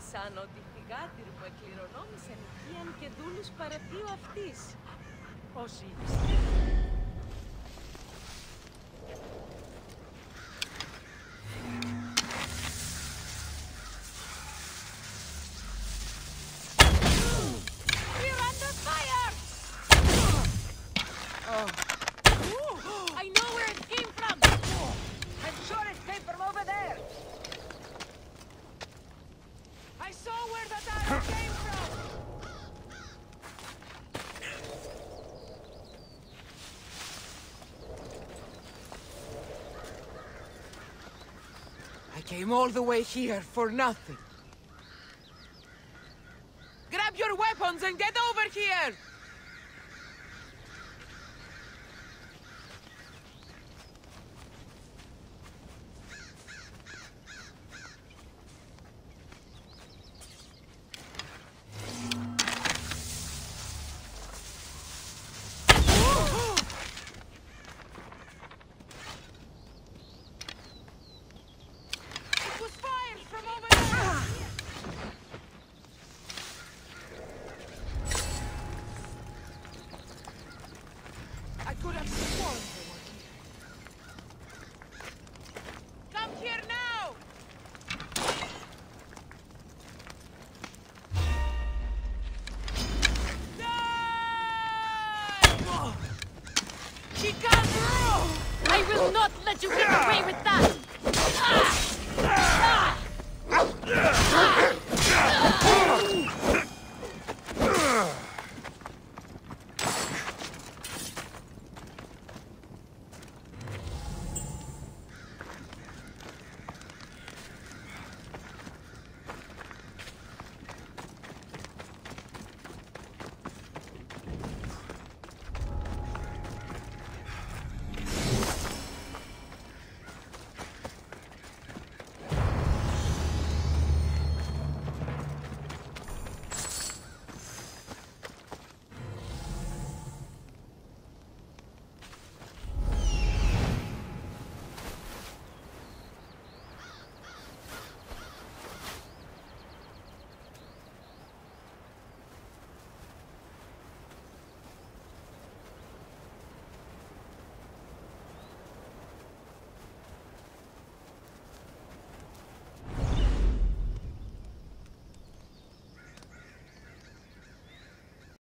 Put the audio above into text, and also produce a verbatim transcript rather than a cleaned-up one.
εσάν ότι οι θυγάτηροι μου εκληρονόμησαν οικίαν και δούλους παρατίου αυτής. Όσοι We're under fire! Oh. I know where it came from! I'm sure it came from over there! I saw where that arrow came from! I came all the way here for nothing. Grab your weapons and get over here! I could have sworn they were here. Come here now! Die! She can't through! I will not let you get away with that! Ah! Ah! Ah!